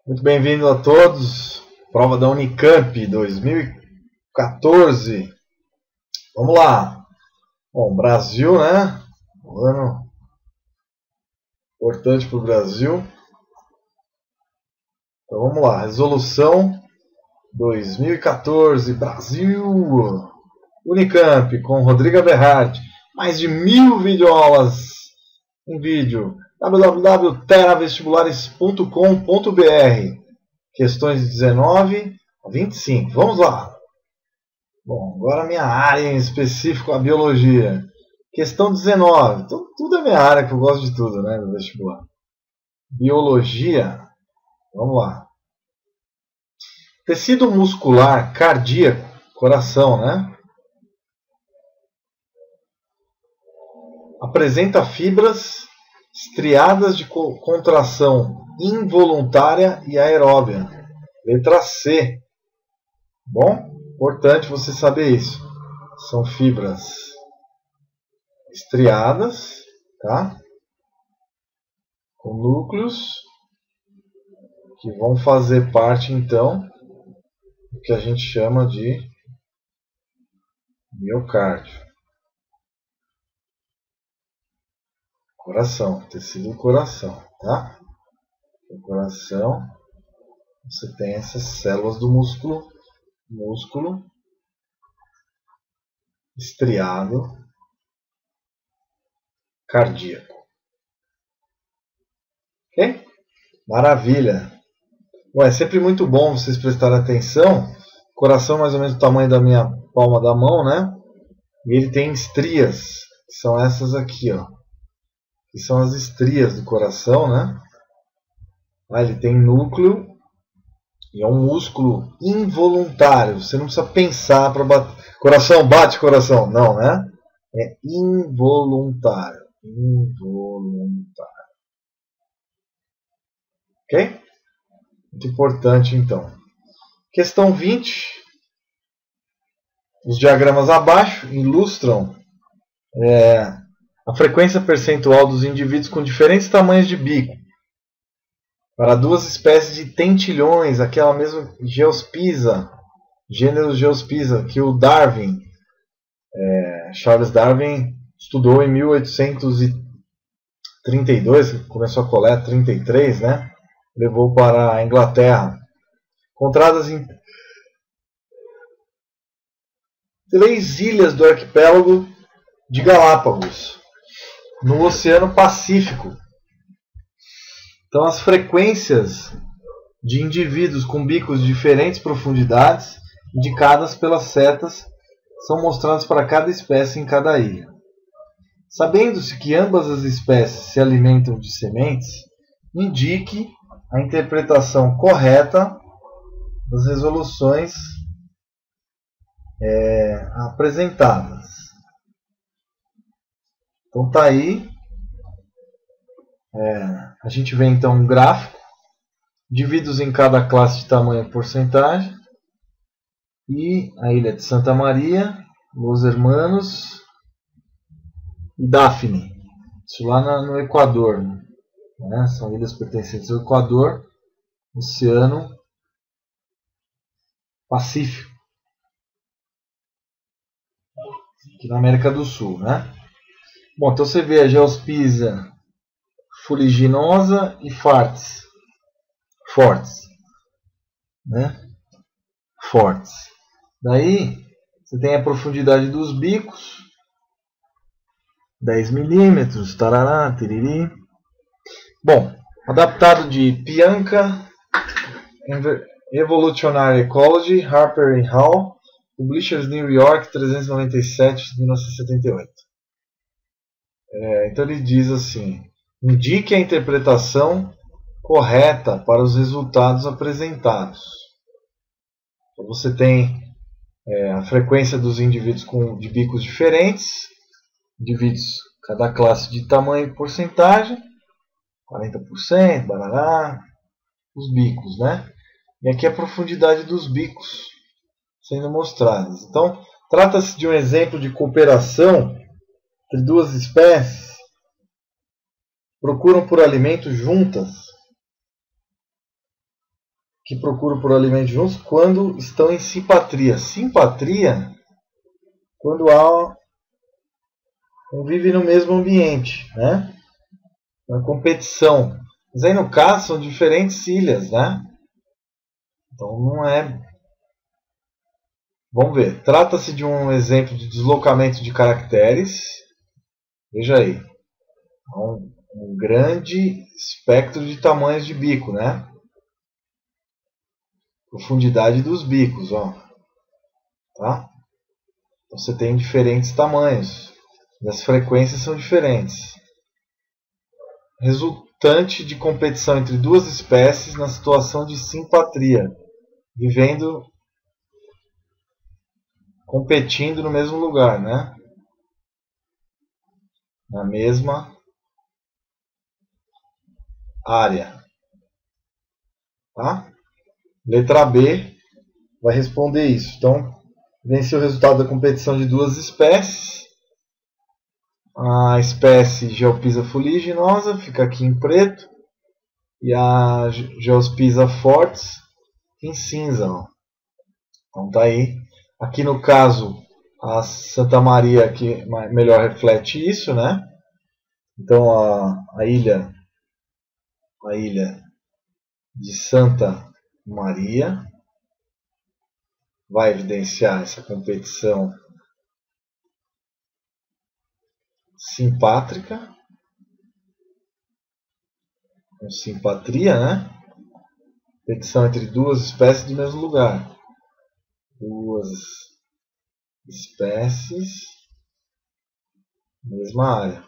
Muito bem-vindo a todos. Prova da Unicamp 2014. Vamos lá. Bom, Brasil, né? Um ano importante para o Brasil. Então vamos lá. Resolução 2014. Brasil. Unicamp com Rodrigo Aberhard. Mais de 1000 videoaulas em vídeo. www.teravestibulares.com.br. Questões de 19 a 25. Vamos lá. Bom, agora a minha área em específico, a biologia. Questão 19. Tudo é minha área, que eu gosto de tudo, né, no vestibular. Biologia. Vamos lá. Tecido muscular cardíaco, coração, né? Apresenta fibras estriadas de contração involuntária e aeróbia. Letra C. Bom, importante você saber isso. São fibras estriadas, tá? Com núcleos que vão fazer parte, então, do que a gente chama de miocárdio. Coração, tecido do coração, tá? No coração, você tem essas células do músculo estriado cardíaco. Ok? Maravilha! Bom, é sempre muito bom vocês prestarem atenção. O coração é mais ou menos do tamanho da minha palma da mão, né? E ele tem estrias, que são essas aqui, ó. Que são as estrias do coração, né? Ele tem núcleo e é um músculo involuntário. Você não precisa pensar para bater. Coração, bate coração. Não, né? É involuntário. Involuntário. Ok? Muito importante, então. Questão 20. Os diagramas abaixo ilustram a frequência percentual dos indivíduos com diferentes tamanhos de bico para duas espécies de tentilhões, aquela mesma Geospiza, gênero Geospiza, que o Darwin, Charles Darwin, estudou em 1832, começou a coleta em 33, né? Levou para a Inglaterra. Encontradas em 3 ilhas do arquipélago de Galápagos, no Oceano Pacífico. Então, as frequências de indivíduos com bicos de diferentes profundidades, indicadas pelas setas, são mostradas para cada espécie em cada ilha. Sabendo-se que ambas as espécies se alimentam de sementes, indique a interpretação correta das resoluções apresentadas. Então tá aí. A gente vê então um gráfico, divididos em cada classe de tamanho e porcentagem, e a ilha de Santa Maria, Los Hermanos e Daphne, isso lá no Equador, né? São ilhas pertencentes ao Equador, Oceano Pacífico, aqui na América do Sul, né? Bom, então você vê a Geospiza fuliginosa e fortes, né? Fortes. Daí você tem a profundidade dos bicos, 10 milímetros, tarará, tiriri. Bom, adaptado de Pianka, Evolutionary Ecology, Harper e Hall, Publishers New York, 397, 1978. Então ele diz assim: indique a interpretação correta para os resultados apresentados. Então você tem a frequência dos indivíduos de bicos diferentes, indivíduos, cada classe de tamanho e porcentagem, 40%, barará, os bicos, né? E aqui a profundidade dos bicos sendo mostradas. Então, trata-se de um exemplo de cooperação entre duas espécies procuram por alimento juntas que procuram por alimento juntos quando estão em simpatria. Simpatria, quando convivem no mesmo ambiente, né? Na competição. Mas aí no caso são diferentes ilhas, né? Então não é... Vamos ver. Trata-se de um exemplo de deslocamento de caracteres. Veja aí. Um grande espectro de tamanhos de bico, né? Profundidade dos bicos, ó. Tá? Então você tem diferentes tamanhos. E as frequências são diferentes. Resultante de competição entre duas espécies na situação de simpatria, competindo no mesmo lugar, né? Na mesma área. Tá? Letra B vai responder isso. Então, vence o resultado da competição de duas espécies. A espécie Geopisa fuliginosa fica aqui em preto. E a Geospisa fortis em cinza. Ó. Então tá aí. Aqui no caso, a Santa Maria que melhor reflete isso, né? Então a ilha de Santa Maria vai evidenciar essa competição simpátrica, com simpatria, né? Competição entre duas espécies do mesmo lugar. Duas espécies, mesma área.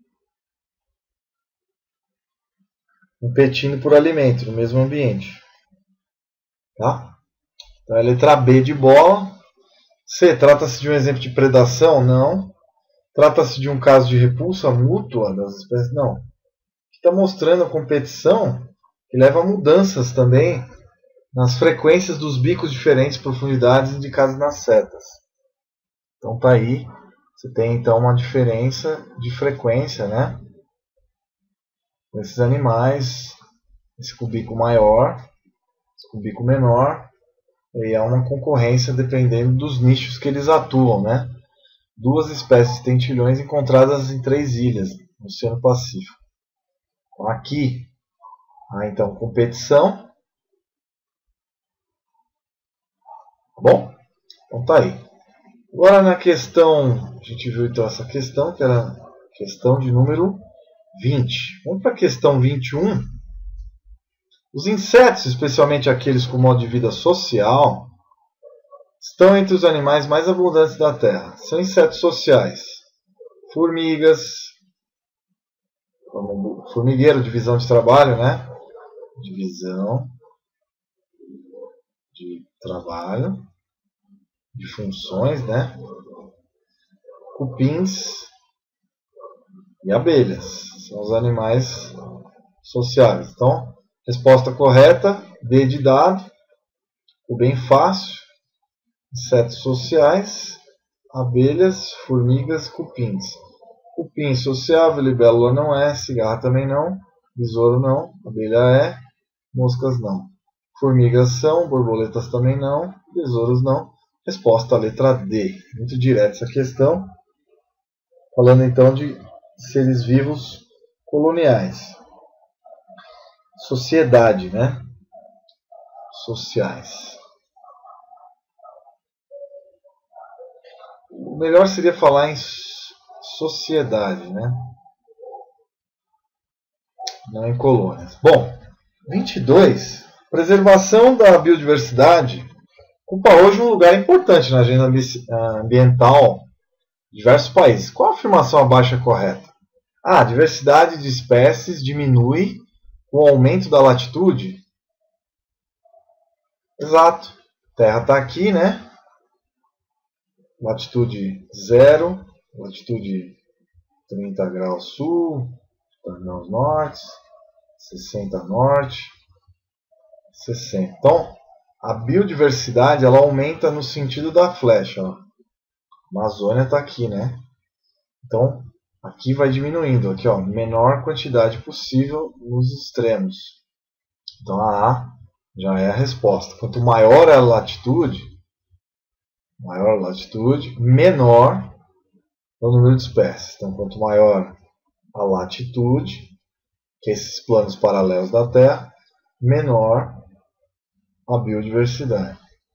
Competindo por alimento no mesmo ambiente. Tá? Então é a letra B de bola. C. Trata-se de um exemplo de predação? Não. Trata-se de um caso de repulsa mútua das espécies? Não. Está mostrando a competição que leva a mudanças também nas frequências dos bicos diferentes, profundidades indicadas nas setas. Então tá aí. Você tem então uma diferença de frequência, né? Com esses animais, esse com bico maior, esse com bico menor. E há uma concorrência dependendo dos nichos que eles atuam, né? Duas espécies de tentilhões encontradas em 3 ilhas no Oceano Pacífico. Então, aqui há então competição. Tá bom? Então tá aí. Agora na questão, a gente viu então essa questão, que era a questão de número 20. Vamos para a questão 21. Os insetos, especialmente aqueles com modo de vida social, estão entre os animais mais abundantes da Terra. São insetos sociais. Formigas, formigueiro, divisão de trabalho, né? Divisão de trabalho, de funções, né? Cupins e abelhas. São os animais sociáveis. Então, resposta correta, D de dado. O bem fácil. Insetos sociais, abelhas, formigas, cupins. Cupim sociável, libélula não é, cigarra também não, besouro não, abelha é, moscas não. Formigas são, borboletas também não, besouros não. Resposta a letra D. Muito direta essa questão. Falando então de seres vivos coloniais. Sociedade, né? Sociais. O melhor seria falar em sociedade, né? Não em colônias. Bom, 22. Preservação da biodiversidade ocupa hoje um lugar importante na agenda ambiental de diversos países. Qual a afirmação abaixo é correta? A diversidade de espécies diminui com o aumento da latitude? Exato. A Terra está aqui, né? Latitude 0, latitude 30 graus sul, 30 graus norte, 60 norte, 60. Então, a biodiversidade ela aumenta no sentido da flecha. Ó. A Amazônia está aqui, né? Então, aqui vai diminuindo. Aqui, ó, menor quantidade possível nos extremos. Então, a A Já é a resposta. Quanto maior a latitude, menor é o número de espécies. Então, quanto maior a latitude, que é esses planos paralelos da Terra, menor a biodiversidade.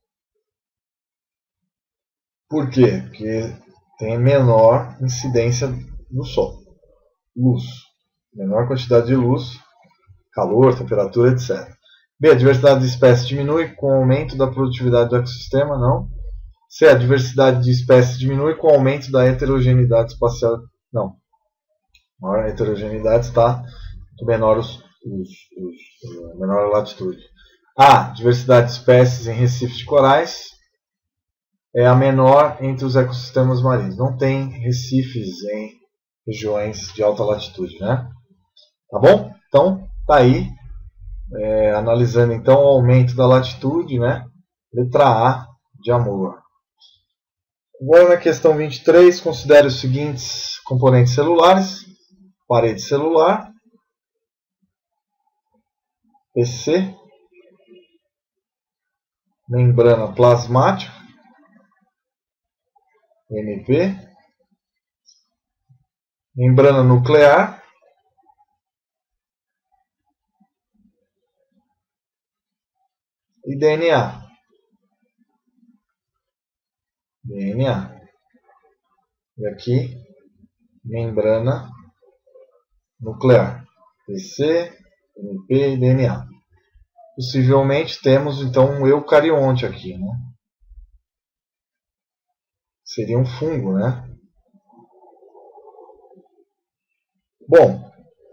Por quê? Porque tem menor incidência do Sol. Luz. Menor quantidade de luz, calor, temperatura, etc. B. A diversidade de espécies diminui com o aumento da produtividade do ecossistema? Não. C. A diversidade de espécies diminui com o aumento da heterogeneidade espacial? Não. A maior heterogeneidade está menor menor a latitude. A. Diversidade de espécies em recifes de corais é a menor entre os ecossistemas marinhos. Não tem recifes em regiões de alta latitude, né? Tá bom? Então, tá aí. Analisando então o aumento da latitude, né? Letra A de amor. Agora na questão 23, considere os seguintes componentes celulares: parede celular, PC, membrana plasmática, MP, membrana nuclear, e DNA. E aqui, membrana nuclear. PC, MP e DNA. Possivelmente temos então um eucarionte aqui, né? Seria um fungo, né? Bom,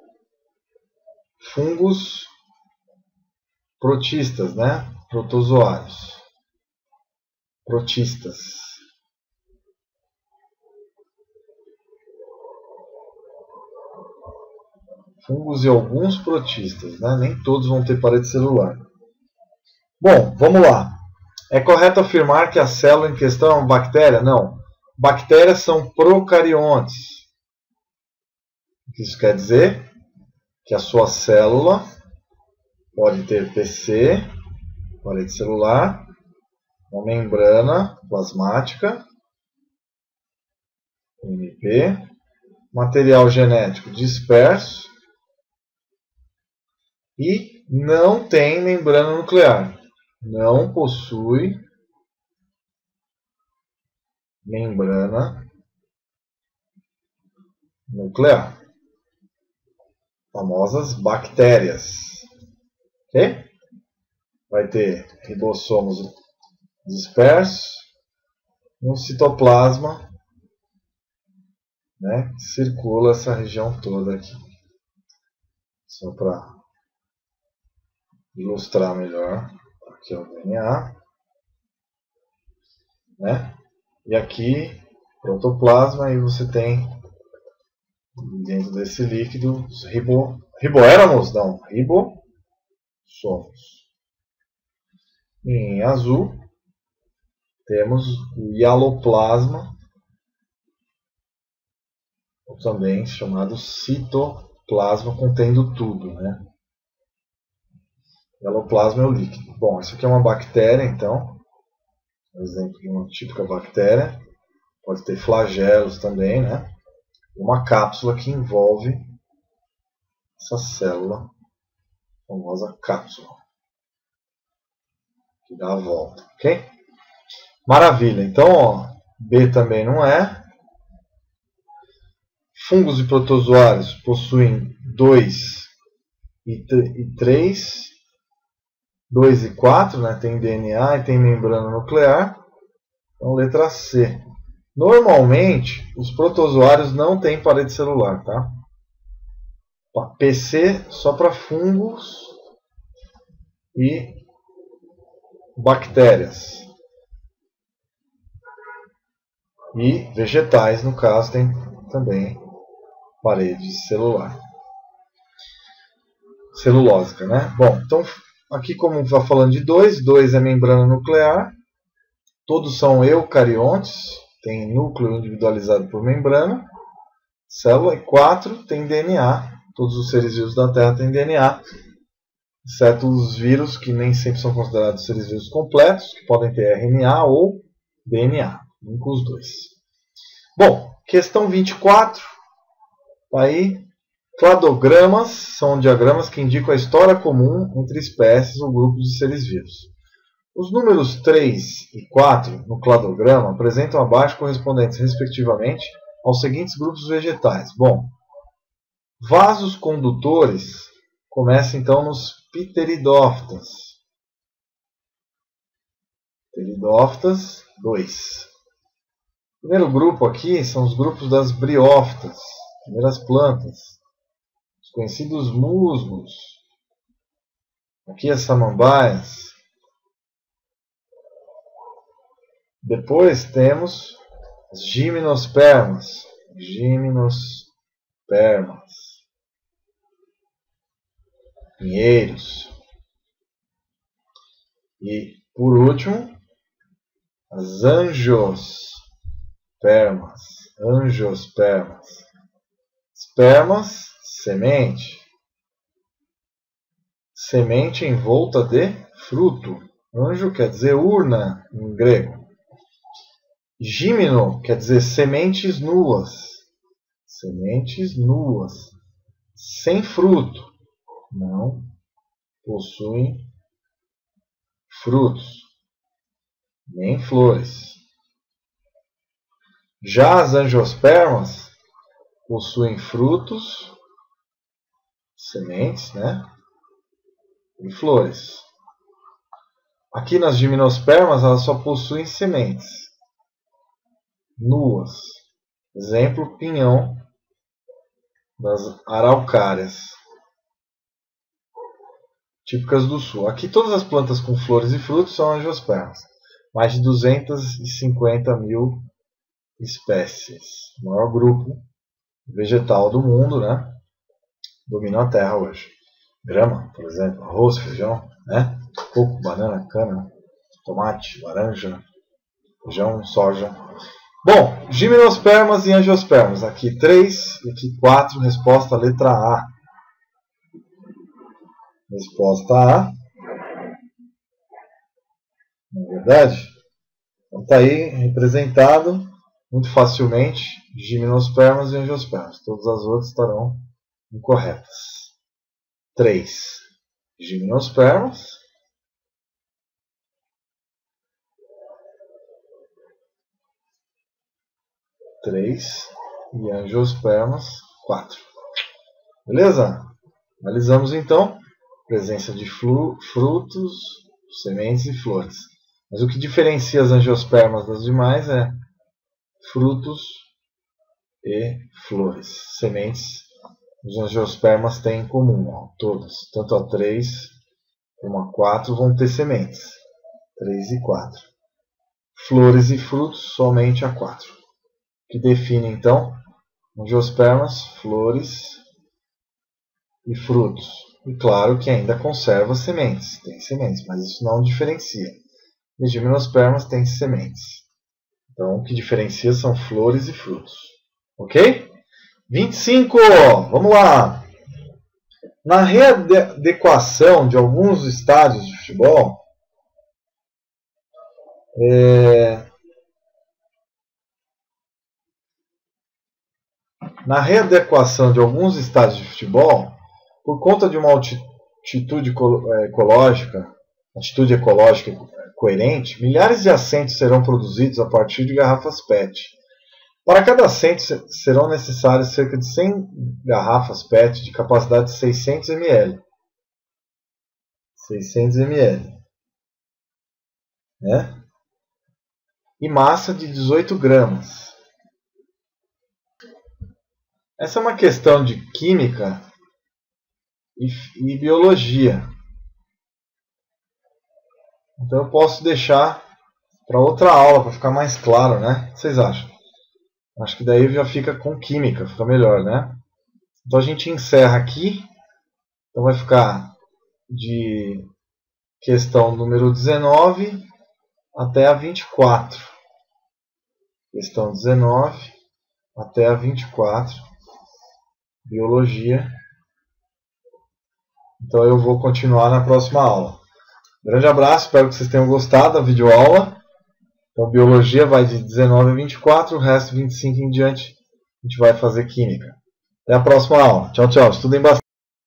fungos protistas, né? Protozoários. Protistas. Fungos e alguns protistas, né? Nem todos vão ter parede celular. Bom, vamos lá. É correto afirmar que a célula em questão é uma bactéria? Não. Bactérias são procariontes. O que isso quer dizer? Que a sua célula pode ter PC, parede celular, uma membrana plasmática, MP, material genético disperso e não tem membrana nuclear. Não possui membrana nuclear. Famosas bactérias. Ok? Vai ter ribossomos dispersos e um citoplasma, né, que circula essa região toda aqui. Só para ilustrar melhor. Aqui é o DNA. Né? E aqui, protoplasma, e você tem dentro desse líquido os riboéramos? Não, ribossomos. Em azul, temos o hialoplasma, ou também chamado citoplasma, contendo tudo, né? Hialoplasma é o líquido. Bom, isso aqui é uma bactéria, então. Um exemplo de uma típica bactéria. Pode ter flagelos também, né? Uma cápsula que envolve essa célula, a famosa cápsula, que dá a volta, ok? Maravilha. Então, ó, B também não é. Fungos e protozoários possuem 2 e 3, 2 e 4, né? Tem DNA e tem membrana nuclear. Então, letra C. Normalmente, os protozoários não têm parede celular, tá? PC só para fungos e bactérias. E vegetais, no caso, tem também parede celular. Celulósica, né? Bom, então aqui como está falando de 2 é membrana nuclear. Todos são eucariontes, tem núcleo individualizado por membrana, célula, e 4 tem DNA. Todos os seres vivos da Terra têm DNA. exceto os vírus que nem sempre são considerados seres vivos completos, que podem ter RNA ou DNA, nunca os dois. Bom, questão 24, aí, cladogramas são diagramas que indicam a história comum entre espécies ou grupos de seres vivos. Os números 3 e 4 no cladograma apresentam abaixo correspondentes, respectivamente, aos seguintes grupos vegetais. Bom, vasos condutores começa então nos pteridófitas. Pteridófitas 2. O primeiro grupo aqui são os grupos das briófitas, primeiras plantas, os conhecidos musgos. Aqui as samambaias. Depois temos as gimnospermas. Pinheiros. E, por último, as angiospermas. Espermas, semente. Semente envolta de fruto. Anjo quer dizer urna em grego. Gímeno quer dizer sementes nuas. Sem fruto. Não possuem frutos, nem flores. Já as angiospermas possuem frutos, sementes, né? E flores. Aqui nas gimnospermas elas só possuem sementes nuas. Exemplo, pinhão das araucárias, típicas do sul. Aqui todas as plantas com flores e frutos são angiospermas. Mais de 250 mil espécies. O maior grupo vegetal do mundo, né? Domina a terra hoje. Grama, por exemplo, arroz, feijão, né? Coco, banana, cana, tomate, laranja, feijão, soja. Bom, gimnospermas e angiospermas. Aqui 3 e aqui 4. Resposta letra A. Resposta A. Não é verdade? Então está aí representado muito facilmente gimnospermas e angiospermas. Todas as outras estarão incorretas. 3. Gimnospermas. 3 e angiospermas 4. Beleza? Analisamos então a presença de frutos, sementes e flores. Mas o que diferencia as angiospermas das demais é frutos e flores. Sementes, os angiospermas têm em comum, ó, todos. Tanto a 3 como a 4 vão ter sementes. 3 e 4. Flores e frutos, somente a 4. Que define então angiospermas, flores e frutos. E claro que ainda conserva sementes. Tem sementes, mas isso não diferencia. E gimnospermas têm sementes. Então o que diferencia são flores e frutos. Ok? 25! Vamos lá! Na readequação de alguns estádios de futebol, por conta de uma atitude ecológica coerente, milhares de assentos serão produzidos a partir de garrafas PET. Para cada assento serão necessárias cerca de 100 garrafas PET de capacidade de 600 ml. 600 ml. Né? E massa de 18 gramas. Essa é uma questão de química e biologia. Então eu posso deixar para outra aula, para ficar mais claro, né? O que vocês acham? Acho que daí já fica com química, fica melhor, né? Então a gente encerra aqui. Então vai ficar de questão número 19 até a 24. Questão 19 até a 24. Biologia Então eu vou continuar na próxima aula. Grande abraço, espero que vocês tenham gostado da videoaula. Então biologia vai de 19 a 24, o resto 25 em diante a gente vai fazer química. Até a próxima aula. Tchau, tchau. Estudem bastante.